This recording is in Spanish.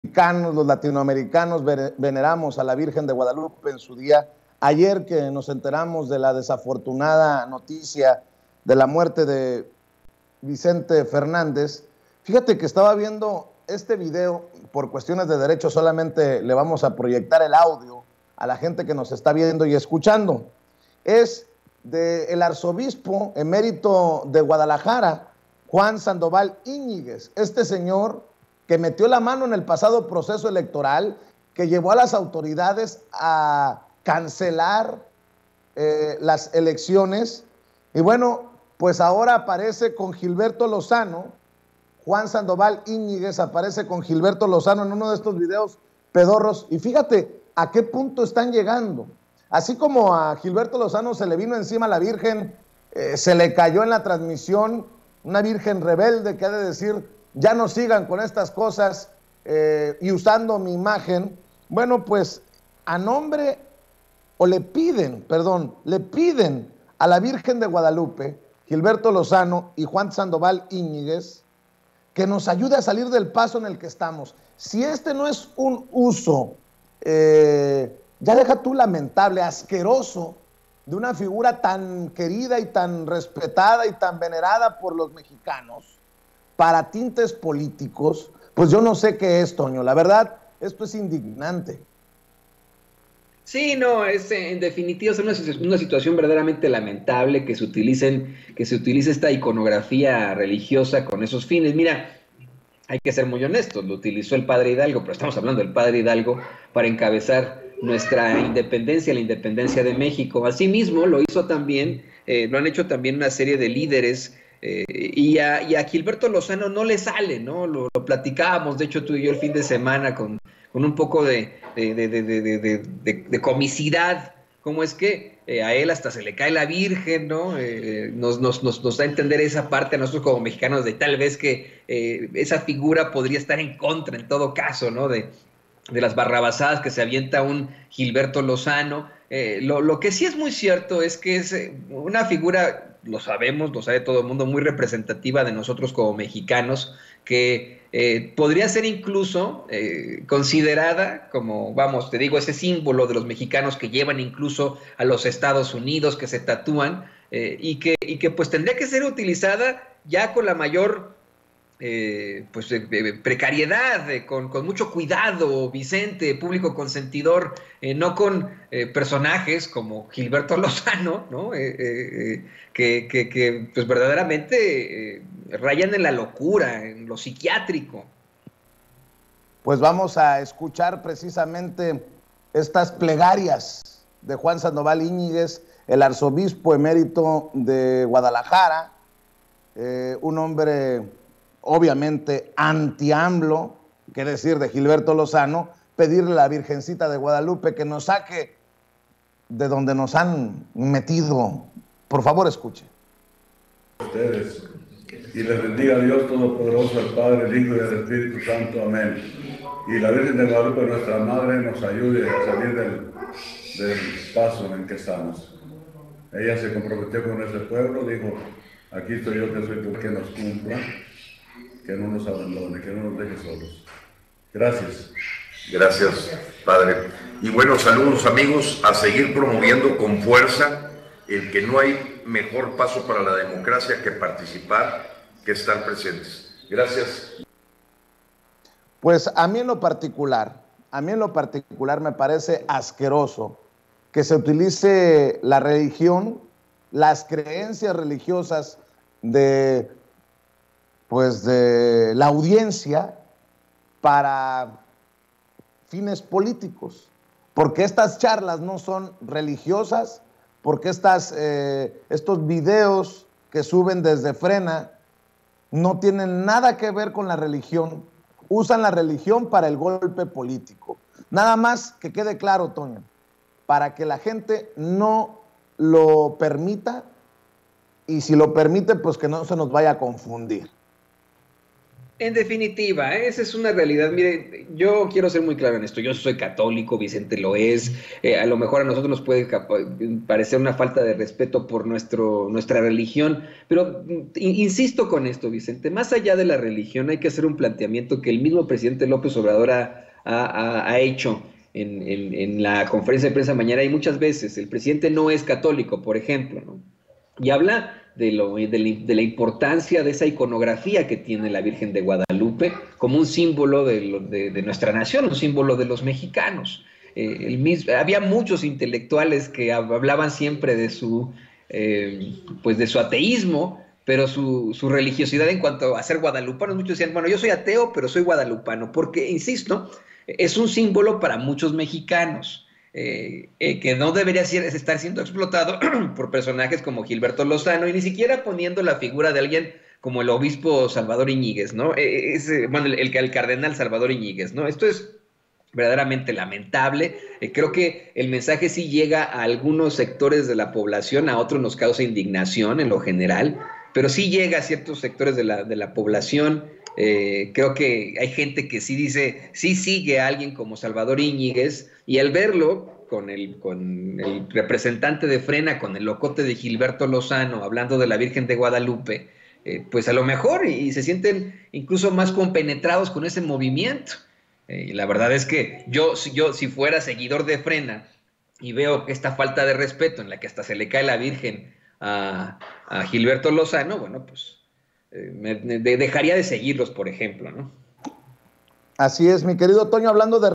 mexicanos, los latinoamericanos veneramos a la Virgen de Guadalupe en su día. Ayer que nos enteramos de la desafortunada noticia de la muerte de Vicente Fernández, fíjate que estaba viendo este video, por cuestiones de derechos solamente le vamos a proyectar el audio a la gente que nos está viendo y escuchando. Es del arzobispo emérito de Guadalajara, Juan Sandoval Íñiguez, este señor que metió la mano en el pasado proceso electoral, que llevó a las autoridades a cancelar las elecciones. Y bueno, pues ahora aparece con Gilberto Lozano. Juan Sandoval Íñiguez aparece con Gilberto Lozano en uno de estos videos pedorros. Y fíjate a qué punto están llegando. Así como a Gilberto Lozano se le vino encima la Virgen, se le cayó en la transmisión, una Virgen rebelde que ha de decir, ya no sigan con estas cosas y usando mi imagen. Bueno, pues a nombre, o le piden a la Virgen de Guadalupe, Gilberto Lozano y Juan Sandoval Íñiguez, que nos ayude a salir del paso en el que estamos. Si este no es un uso, ya deja tú lamentable, asqueroso, de una figura tan querida y tan respetada y tan venerada por los mexicanos, para tintes políticos, pues yo no sé qué es, Toño. La verdad, esto es indignante. Sí, no, es en definitiva es una situación verdaderamente lamentable que se utilice esta iconografía religiosa con esos fines. Mira, hay que ser muy honestos, lo utilizó el padre Hidalgo, pero estamos hablando del padre Hidalgo para encabezar nuestra independencia, la independencia de México. Asimismo, lo hizo también, lo han hecho también una serie de líderes, y a Gilberto Lozano no le sale, ¿no? Lo platicábamos, de hecho, tú y yo el fin de semana con un poco de comicidad. ¿Cómo es que a él hasta se le cae la Virgen, ¿no? Nos da a entender esa parte a nosotros como mexicanos de tal vez que esa figura podría estar en contra en todo caso, ¿no? De las barrabasadas que se avienta un Gilberto Lozano. Lo que sí es muy cierto es que es una figura, lo sabemos, lo sabe todo el mundo, muy representativa de nosotros como mexicanos, que podría ser incluso considerada como, vamos, te digo, ese símbolo de los mexicanos que llevan incluso a los Estados Unidos, que se tatúan, y que pues tendría que ser utilizada ya con la mayor precariedad, con mucho cuidado, Vicente, público consentidor, no con personajes como Gilberto Lozano, ¿no? Que pues verdaderamente rayan en la locura, en lo psiquiátrico. Pues vamos a escuchar precisamente estas plegarias de Juan Sandoval Íñiguez, el arzobispo emérito de Guadalajara, un hombre obviamente anti-AMLO, quiere decir de Gilberto Lozano, pedirle a la Virgencita de Guadalupe que nos saque de donde nos han metido. Por favor, escuche. Ustedes, y les bendiga a Dios Todopoderoso, el Padre, el Hijo y el Espíritu Santo. Amén. Y la Virgen de Guadalupe, nuestra Madre, nos ayude a salir del paso en el que estamos. Ella se comprometió con ese pueblo, dijo, aquí estoy yo que soy tú, que nos cumpla, que no nos abandone, que no nos deje solos. Gracias. Gracias, Padre. Y bueno, saludos amigos, a seguir promoviendo con fuerza el que no hay mejor paso para la democracia que participar, que estar presentes. Gracias. Pues a mí en lo particular me parece asqueroso que se utilice la religión, las creencias religiosas de la audiencia para fines políticos, porque estas charlas no son religiosas, porque estos videos que suben desde Frena no tienen nada que ver con la religión, usan la religión para el golpe político. Nada más que quede claro, Toño, para que la gente no lo permita, y si lo permite, pues que no se nos vaya a confundir. En definitiva, esa es una realidad. Mire, yo quiero ser muy claro en esto. Yo soy católico, Vicente lo es. A lo mejor a nosotros nos puede parecer una falta de respeto por nuestra religión, pero insisto con esto, Vicente. Más allá de la religión, hay que hacer un planteamiento que el mismo presidente López Obrador ha hecho en la conferencia de prensa mañana, y muchas veces. El presidente no es católico, por ejemplo, ¿no? Y habla de la importancia de esa iconografía que tiene la Virgen de Guadalupe como un símbolo de nuestra nación, un símbolo de los mexicanos. Había muchos intelectuales que hablaban siempre de su ateísmo, pero su religiosidad en cuanto a ser guadalupanos. Muchos decían, bueno, yo soy ateo, pero soy guadalupano, porque, insisto, es un símbolo para muchos mexicanos. Que no debería estar siendo explotado por personajes como Gilberto Lozano, y ni siquiera poniendo la figura de alguien como el obispo Salvador Iñiguez, ¿no? El cardenal Salvador Iñiguez, ¿no? Esto es verdaderamente lamentable. Creo que el mensaje sí llega a algunos sectores de la población, a otros nos causa indignación en lo general, pero sí llega a ciertos sectores de la población. Creo que hay gente que sí sigue a alguien como Salvador Íñiguez, y al verlo con el representante de Frena, con el locote de Gilberto Lozano, hablando de la Virgen de Guadalupe, pues a lo mejor y se sienten incluso más compenetrados con ese movimiento. La verdad es que yo si fuera seguidor de Frena y veo esta falta de respeto en la que hasta se le cae la Virgen a Gilberto Lozano, bueno, pues dejaría de seguirlos, por ejemplo, ¿no? Así es, mi querido Toño, hablando de